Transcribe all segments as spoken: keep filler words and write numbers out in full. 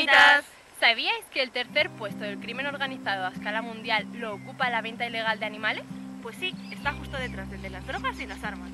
Calamitas! ¿Sabíais que el tercer puesto del crimen organizado a escala mundial lo ocupa la venta ilegal de animales? Pues sí, está justo detrás del de las drogas y las armas.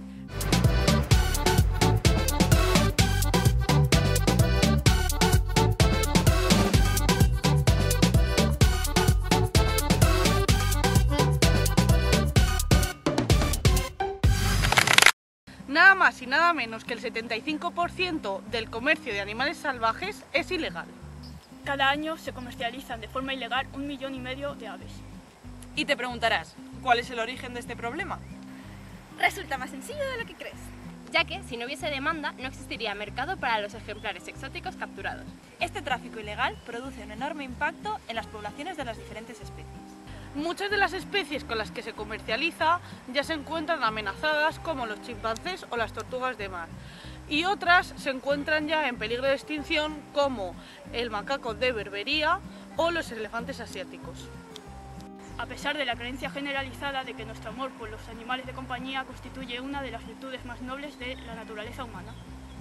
Nada más y nada menos que el setenta y cinco por ciento del comercio de animales salvajes es ilegal. Cada año se comercializan de forma ilegal un millón y medio de aves. Y te preguntarás, ¿cuál es el origen de este problema? Resulta más sencillo de lo que crees. Ya que, si no hubiese demanda, no existiría mercado para los ejemplares exóticos capturados. Este tráfico ilegal produce un enorme impacto en las poblaciones de las diferentes especies. Muchas de las especies con las que se comercializa ya se encuentran amenazadas, como los chimpancés o las tortugas de mar, y otras se encuentran ya en peligro de extinción, como el macaco de Berbería o los elefantes asiáticos. A pesar de la creencia generalizada de que nuestro amor por los animales de compañía constituye una de las virtudes más nobles de la naturaleza humana.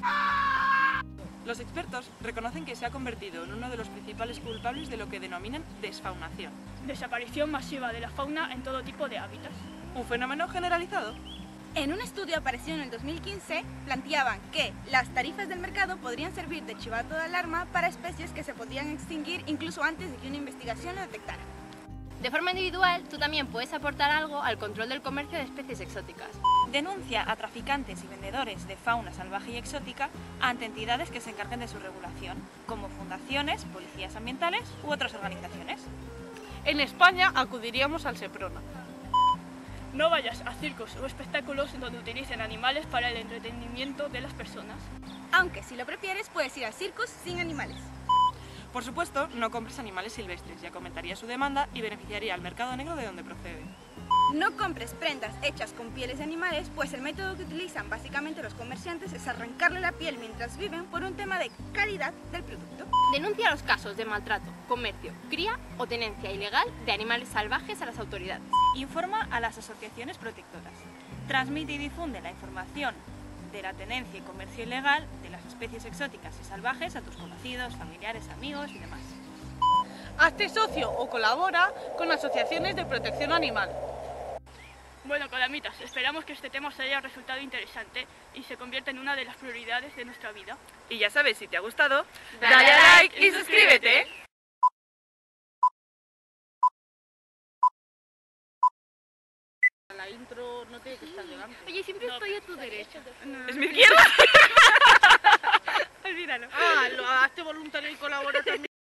Los expertos reconocen que se ha convertido en uno de los principales culpables de lo que denominan desfaunación. Desaparición masiva de la fauna en todo tipo de hábitats. ¿Un fenómeno generalizado? En un estudio aparecido en el dos mil quince, planteaban que las tarifas del mercado podrían servir de chivato de alarma para especies que se podían extinguir incluso antes de que una investigación lo detectara. De forma individual, tú también puedes aportar algo al control del comercio de especies exóticas. Denuncia a traficantes y vendedores de fauna salvaje y exótica ante entidades que se encarguen de su regulación, como fundaciones, policías ambientales u otras organizaciones. En España acudiríamos al Seprona. No vayas a circos o espectáculos donde utilicen animales para el entretenimiento de las personas. Aunque si lo prefieres puedes ir a circos sin animales. Por supuesto, no compres animales silvestres, ya aumentaría su demanda y beneficiaría al mercado negro de donde procede. No compres prendas hechas con pieles de animales, pues el método que utilizan básicamente los comerciantes es arrancarle la piel mientras viven por un tema de calidad del producto. Denuncia los casos de maltrato, comercio, cría o tenencia ilegal de animales salvajes a las autoridades. Informa a las asociaciones protectoras. Transmite y difunde la información de la tenencia y comercio ilegal de las especies exóticas y salvajes a tus conocidos, familiares, amigos y demás. Hazte socio o colabora con asociaciones de protección animal. Bueno, Calamitas, esperamos que este tema os haya resultado interesante y se convierta en una de las prioridades de nuestra vida. Y ya sabes, si te ha gustado, Dale a like y suscríbete. La intro no tiene que estar delante. Oye, siempre estoy a tu derecha. ¿Es mi izquierda? Ah, lo hazte voluntario y colabora también.